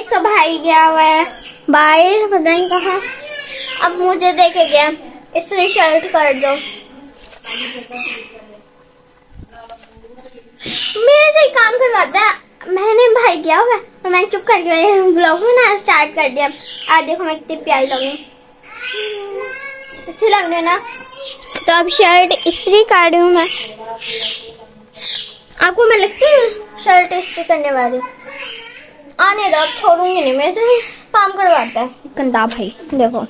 सब भाई गया हुआ है बाहर, पता नहीं कहाँ। अब मुझे देखे गया, इसलिए शर्ट कर दो। मेरे से ही काम करवाता है। मैंने भाई गया हुआ है और मैंने चुप करके ब्लॉग में ना स्टार्ट कर दिया। आज देखो मैं कितनी प्यारी लग रही हूँ, अच्छी लग रही है ना। तो अब शर्ट इस्त्री कर रही हूँ मैं। आपको मैं लगती हूँ शर्ट इस्त्री करने वाली? आने दो, अब छोड़ूंगी नहीं, मेरे से काम करवाता है गंदा भाई। देखो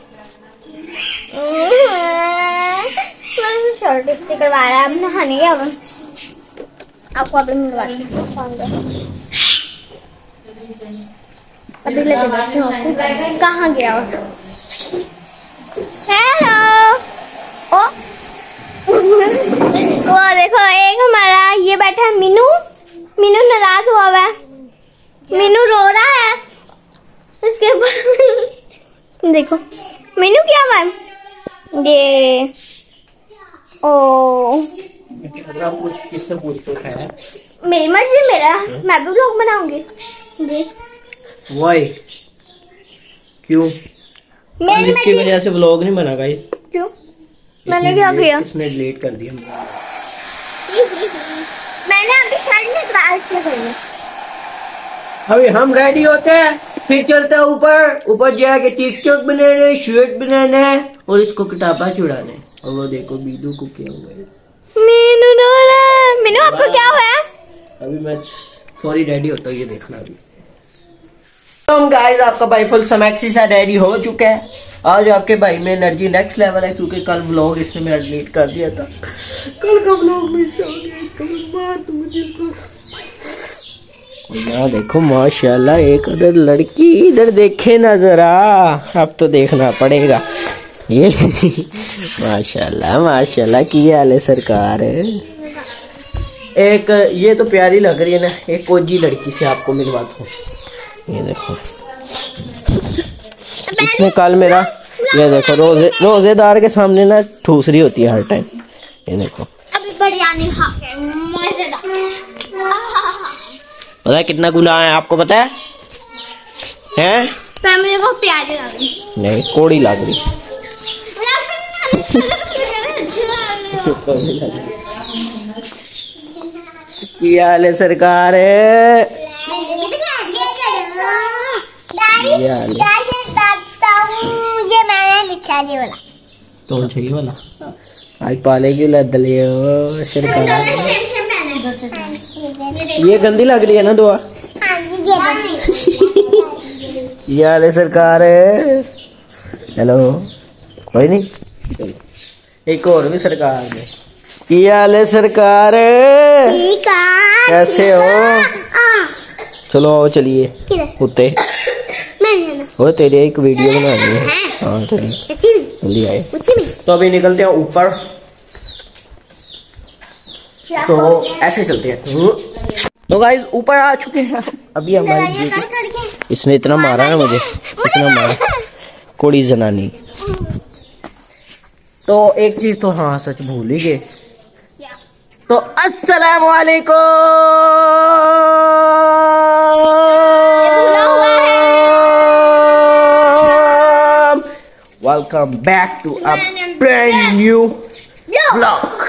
शर्ट इस्त्री करवा रहा है। अब नहाने गया अब आपको अभी मिलवाती हूँ। अभी लगे कहाँ गया? हेलो। ओ वो देखो एक हमारा ये बैठा है मीनू। मीनू नाराज हुआ है, मीनू रो रहा है। उसके बाद देखो मीनू क्या हुआ है ये। ओ किससे पूछते हैं? मेरी मर्जी, मेरा मैं भी व्लॉग बनाऊंगी जी। वाई क्यों? इसकी वजह से व्लॉग नहीं बना गाइस। क्यों? मैंने क्या किया? इसने डिलीट कर दिया। मैंने अभी शर्ट में ट्राई किया। अभी हम रेडी होते हैं, फिर चलते हैं ऊपर जाके टिकटॉक बनाने, शर्ट बनाने और इसको किताबा चुड़ाने। और वो देखो बीदू को क्या हुआ है। मीनू रो रहा है। मीनू आपको क्या हुआ है? अभी मैं सॉरी रेडी होता हूँ, ये देखना अभी। तो गाइस आपका भाई फुल समैक्सी सा रेडी हो चुका है। आज आपके भाई में एनर्जी नेक्स्ट लेवल है, क्योंकि कल व्लॉग इसने मेरा डिलीट कर दिया था। कल का व्लॉग मिस हो गया, इसका बात मुझे ना। देखो माशाल्लाह, एक अदर लड़की इधर देखे ना जरा, अब तो देखना पड़ेगा ये। माशाल्लाह माशाल्लाह की हाल है सरकार। एक ये तो प्यारी लग रही है ना, एक कोजी लड़की से आपको मिलवाता हूँ। ये देखो इसने कल मेरा, ये देखो रोजेदार के सामने ना ठूस रही होती है हर टाइम। ये देखो अभी बढ़िया नहीं खा के मजेदार। पता है कितना गुना है आपको पता है? हैं? फैमिली को प्यारी लग रही नहीं, कोड़ी लग रही। क्या हाल है सरकार? ये मैंने लिखा नहीं वाला तो चाहिए वाला आज पालेगी लदलियो सरकार। ये गंदी लग रही है ना दुआ। ये हाल है सरकार। हेलो कोई नहीं, एक और भी सरकार में। ये हाल है सरकार, कैसे हो? चलो आओ चलिए कुत्ते, वो तेरी एक वीडियो बनानी है। हाँ चलिए जल्दी आए। तो अभी निकलते हैं ऊपर, तो ऐसे चलते हैं। तो गाइस ऊपर आ चुके हैं अभी हमारी। इसने इतना मारा है मुझे, इतना मारा कोड़ी जनानी। तो एक चीज तो हाँ सच भूल ही गए। तो अस्सलाम वालेकुम, welcome back to a brand new vlog.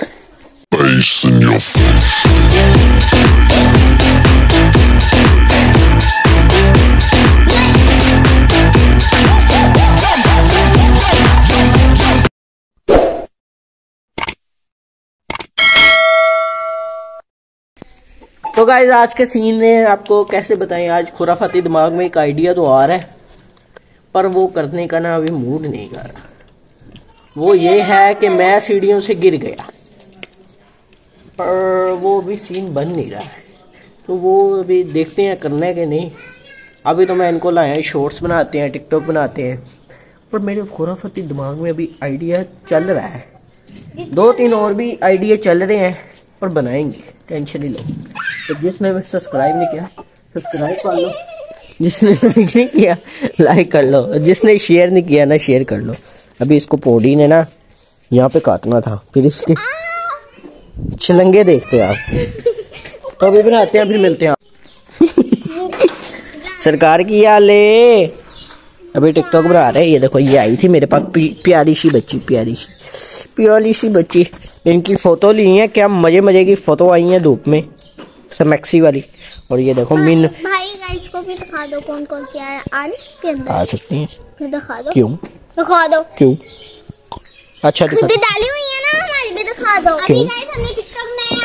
तो गाइस आज के सीन में आपको कैसे बताएं, आज खुराफाती दिमाग में एक आइडिया तो आ रहा है, पर वो करने का ना अभी मूड नहीं कर रहा। वो ये है कि मैं सीढ़ियों से गिर गया, पर वो अभी सीन बन नहीं रहा है। तो वो अभी देखते हैं करना है कि नहीं। अभी तो मैं इनको लाया शॉर्ट्स बनाते हैं, टिकटॉक बनाते हैं, पर मेरे खुराफाती दिमाग में अभी आइडिया चल रहा है। 2-3 और भी आइडिया चल रहे हैं, पर बनाएंगे, टेंशन ही लो। तो जिसने सब्सक्राइब नहीं किया सब्सक्राइब कर लो, जिसने लाइक नहीं किया लाइक कर लो, जिसने शेयर नहीं किया ना शेयर कर लो। अभी इसको पोडी ने ना यहाँ पे काटना था, फिर इसके छलंगे देखते हैं आप। तो अभी बनाते हैं, फिर मिलते हैं। सरकार की या ले अभी टिकटॉक बना रहे हैं। ये देखो ये आई थी मेरे पास प्यारी सी बच्ची। इनकी फोटो ली है, क्या मजे मजे की फोटो आई है धूप में, समैक्सी वाली। और ये देखो मिन भाई गाइस को भी दिखा दो कौन कौन सी आ सकती हैं। फिर दिखा दो। क्यों दिखा दो क्यों? अच्छा दिखा खुद डाली हुई है ना, हमारी भी दिखा दो। अभी गाइस हमने टिकटॉक नया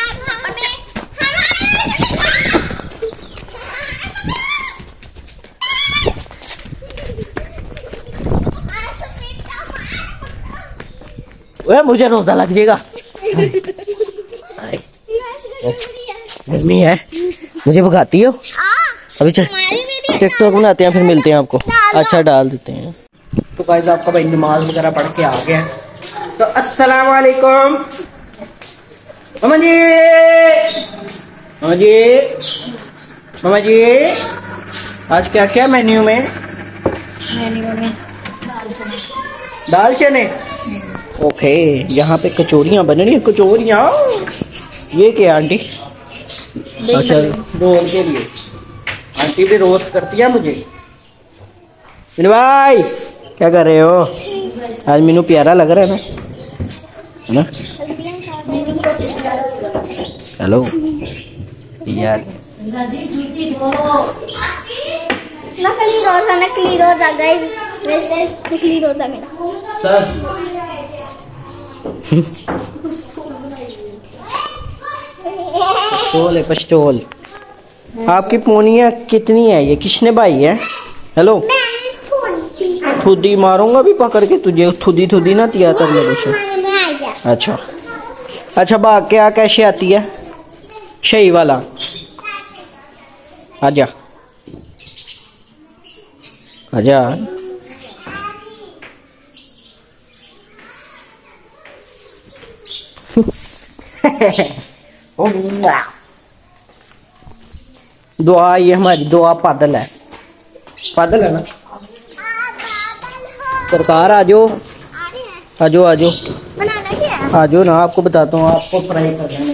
ओए मुझे रोजा लग जाएगा। गर्मी है, मुझे भगाती हो। अभी चल टिकटॉक बनाते हैं, फिर मिलते हैं आपको। अच्छा डाल देते हैं। तो गाइस आपका भाई नमाज वगैरह पढ़ के आ गया। तो अस्सलाम वालेकुम मामा जी। मामा जी आज क्या क्या मेन्यू में? दाल चने। ओके, यहाँ पे कचौरियाँ बन रही हैं। कचौरियाँ ये क्या आंटी? अच्छा रोल के लिए आंटी भी रोस्ट करती है मुझे। मीनू भाई क्या कर रहे हो? आज मीनू प्यारा लग रहा है ना? हेलो यार नकली रोजा गाइस, वैसे नकली रोजा मेरा सर। पस्टोल आपकी पोनिया कितनी है? ये किसने भाई है? हेलो थुदी मारूंगा भी पकड़ के तुझे। थुदी ना तिया तर मेरे से। अच्छा भाग क्या कैसे आती है? सही वाला आजा आजा। दुआ ये हमारी दुआ पादल है ना। सरकार आ जाओ बनाना क्या है? आ जाओ ना, आपको बताता हूँ। आपको फ्राई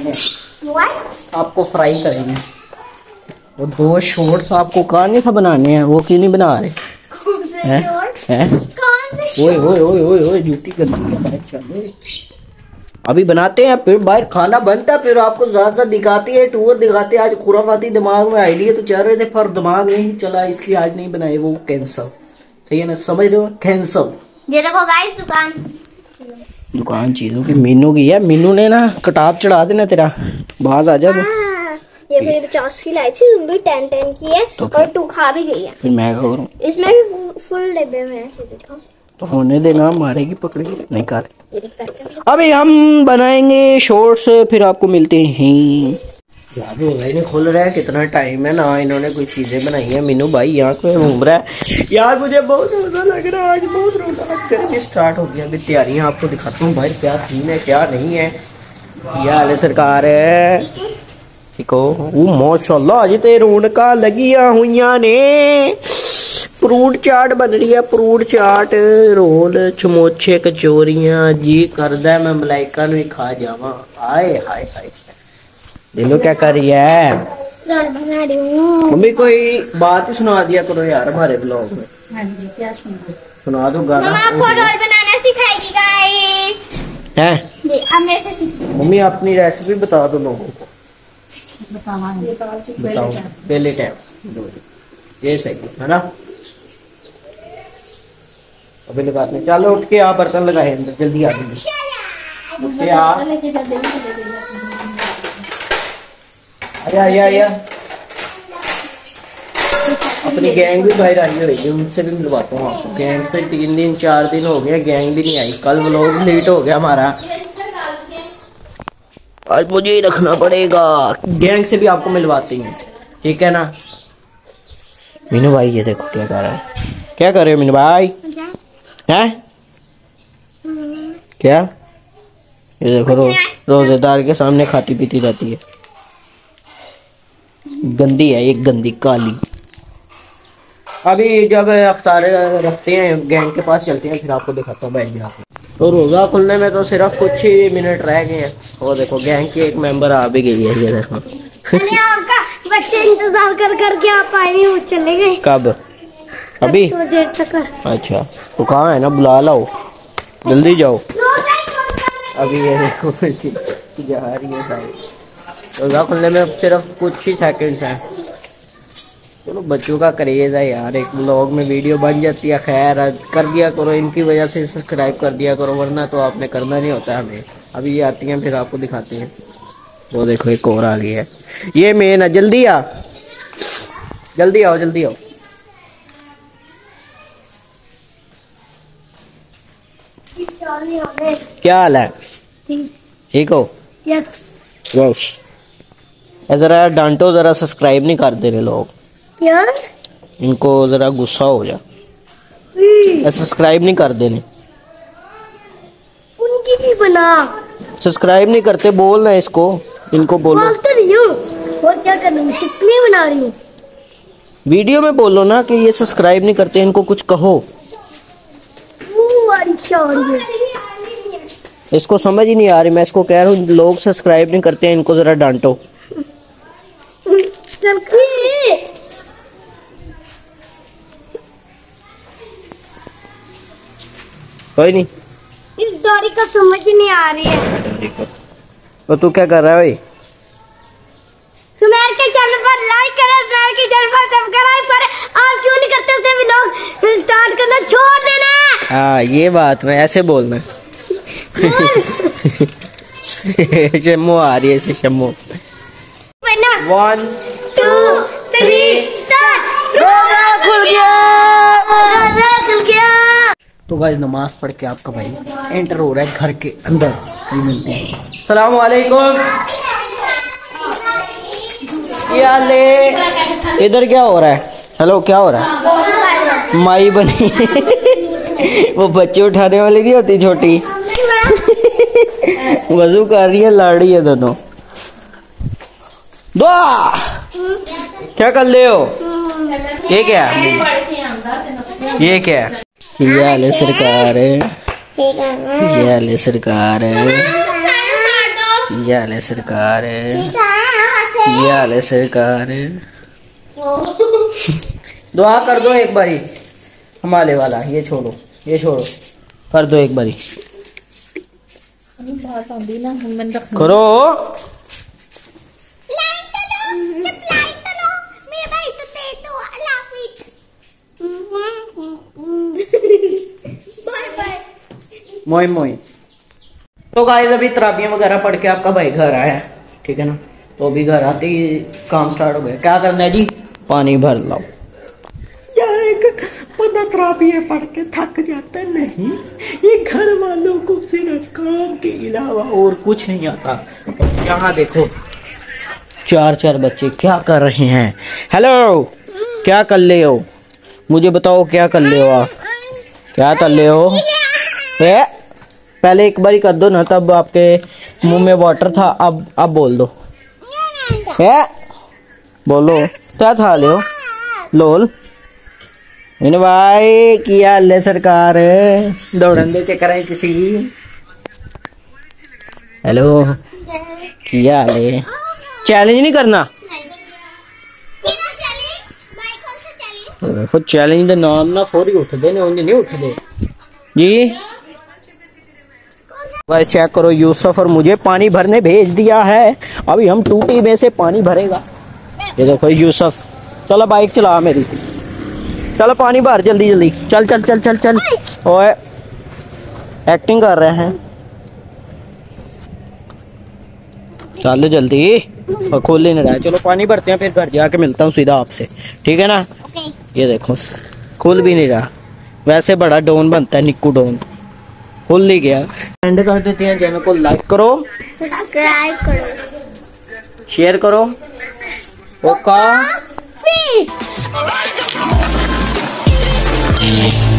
करेंगे। और 2 शॉर्ट्स आपको कहा नहीं था बनाने हैं, वो क्यों नहीं बना रहे हैं? ओए जूती कर दी। चलो अभी बनाते हैं, फिर बाहर खाना बनता है, फिर आपको ज्यादा दिखाते हैं, टूर दिखाते हैं। आज खुराफाती दिमाग में आइडिया तो चल रहे थे, पर दिमाग नहीं चला, इसलिए आज नहीं बनाए। वो कैंसल, सही है ना? समझ रहे हो? कैंसल। ये देखो गाइस दुकान चीजों की मीनू की है। मीनू ने ना कटाप चढ़ा देना तेरा। बाज आ जा। ये फिर 50 की लाई थी, तुम भी 10 की है तो और 2 खा भी गई है। फिर मैं क्या करूं? इसमें भी फुल डिब्बे में है। तो होने देना, मारेगी पकड़ेगी नहीं कर। अभी हम बनाएंगे शॉर्ट्स, फिर आपको मिलते हैं। यार रोजा नहीं खुल रहा है, कितना टाइम है ना। इन्होंने कोई चीजें बनाई है। मीनू भाई यहाँ पे घूम रहा है। यार मुझे बहुत रोजा लग रहा है आज, बहुत रोजा। गर्मी स्टार्ट हो गया। अभी तैयारियां आपको दिखाता हूँ भाई, क्या सीन है क्या नहीं है। यार सरकार है देखो, माशाल्लाह अज ते रौनकां लगियां हुईयां ने। फ्रूट चाट बन रही है, फ्रूट चाट, रोल, समोसे, कचौरियां। जी करदा मैं मलाइका नूं ही खा जावां। हाय हाय हाय। दिलो क्या कर रही है? बना रही हूं। मम्मी कोई बात ही सुना दिया करो यार हमारे ब्लॉग में। हाँ जी क्या सुना दो गाना। मम्मा आपको रोल बनाना सिखाएगी गाइस। हैं? जी अब मेरे से सीखो। मम्मी अपनी रेसिपी बता दो लोगों को। बताओ पहले टाइम ये सही है ना? अभी लगाते हैं। चलो उठ के आप बर्तन लगाए अंदर, जल्दी आ जाइए। आया अपनी गैंग भी बाहर आई हुई है, उनसे भी मिलवाता हूँ आपको। गैंग पे 3 दिन 4 दिन हो गए, गैंग भी नहीं आई। कल व्लॉग लेट हो गया हमारा, आज मुझे ही रखना पड़ेगा। गैंग से भी आपको मिलवाते हैं, ठीक है ना? मीनू भाई ये देखो क्या कर रहा है। क्या कर रहे हो मीनू भाई? हैं क्या? ये देखो रोजेदार के सामने खाती पीती रहती है। गंदी है, एक गंदी काली। अभी जब अफ्तार रखते हैं गैंग के पास चलते हैं, फिर आपको दिखाता हूँ बैठ जाके। तो रोजा खुलने में तो सिर्फ कुछ ही मिनट रह गए हैं। और देखो गैंग की एक मेंबर आ भी गई है। ये देखो बच्चे इंतजार कर करके आप आए नहीं, वो चले गए। कब? अभी थोड़ी देर तक। अच्छा तो कहाँ है ना, बुला लाओ, जल्दी जाओ। अभी ये देखो जा रही है सारी, रोजा खुलने में सिर्फ कुछ ही सेकंड्स हैं। चलो बच्चों का क्रेज है यार, एक व्लॉग में वीडियो बन जाती है। खैर कर दिया करो, इनकी वजह से सब्सक्राइब कर दिया करो, वरना तो आपने करना नहीं होता हमें। अभी ये आती हैं फिर आपको दिखाती हैं। वो देखो एक और आ गई है, ये मेन है। जल्दी आ, जल्दी आओ, जल्दी आओ। क्या हाल है? ठीक हो? जरा डांटो, जरा सब्सक्राइब नहीं कर दे रहे लोग। क्या? इनको जरा गुस्सा हो जा, सब्सक्राइब नहीं कर देने। उनकी भी बना, सब्सक्राइब नहीं करते, बोलना इसको, इनको बोलो। बोलते नहीं हूँ, और क्या करूँ, चिकनी बना रही हूँ। वीडियो में बोलो ना कि ये सब्सक्राइब नहीं करते, इनको कुछ कहो। इसको समझ ही नहीं आ रही, मैं इसको कह रहा हूँ लोग सब्सक्राइब नहीं करते हैं, इनको जरा डांटो। कोई नहीं, इस डोरी का समझ ही नहीं आ रही है। तो तू क्या कर रहा है भाई? सुमेर के चैनल पर लाइक करें, सुमेर के चैनल पर सब्सक्राइब करें। आप क्यों नहीं करते उसे भी लोग स्टार्ट करना छोड़ देना। हाँ ये बात में ऐसे बोलना। शम्मो आ रही है, ऐसे शम्मो। 1 2 3 स्टार्ट। रोजा खुल गया, रोजा खुल गया। तो गाइस नमाज पढ़ के आपका भाई एंटर हो रहा है घर के अंदर। मिलते हैं। सलाम वालेकुम। क्या ले, इधर क्या हो रहा है? हेलो क्या हो रहा है? माई बनी वो बच्चे उठाने वाली नहीं होती छोटी, वजू कर रही है, लड़ रही है दोनों। दुआ क्या कर ले हो? ये क्या है? ये क्या है? ये हाल है सरकार है, ये हाल है सरकार है, ये हाल है सरकार है, ये हाल है सरकार है। दुआ कर दो एक बारी, हमारे वाला ये छोड़ो, ये छोड़ो, कर दो एक बारी, करो। मोई मोई। तो गाइस अभी तराबियां वगैरह पढ़ के आपका भाई घर आया है, ठीक है ना। तो अभी घर आते ही काम स्टार्ट हो गया। क्या करना है जी? पानी भर लाओ। यार एक बंदा तराबियां पढ़ के थक जाता है, नहीं ये घर वालों को सिर्फ काम के अलावा और कुछ नहीं आता। यहाँ देखो 4 बच्चे क्या कर रहे हैं। हेलो क्या कर ले हो? मुझे बताओ क्या कर ले हो आप? क्या कर ले हो? पहले एक बारी कर दो ना, तब आपके मुंह में वाटर था, अब बोल दो। बोलो क्या था ले हो? लोल इन भाई किया ले सरकार दौड़न दे चक्कर है किसी। हेलो किया ले? चैलेंज नहीं करना। चैलेंज का नाम ना फोरी उठते ने, उन्हें नहीं उठते जी। गाइस चेक करो, यूसुफ और मुझे पानी भरने भेज दिया है। अभी हम टूटी में से पानी भरेगा। ये देखो यूसुफ, चलो बाइक चला मेरी, चलो पानी भर जल्दी जल्दी, चल चल चल चल चल। ओए एक्टिंग कर रहे हैं, चलो जल्दी, और खोल नहीं रहा है। चलो पानी भरते हैं, फिर घर जाके मिलता हूँ सीधा आपसे, ठीक है ना। ये देखो खुल भी नहीं रहा, वैसे बड़ा डॉन बनता है निक्कू डॉन, खुल नहीं गया। एंड कर देते हैं। चैनल को लाइक करो, सब्सक्राइब करो, शेयर करो। ओका।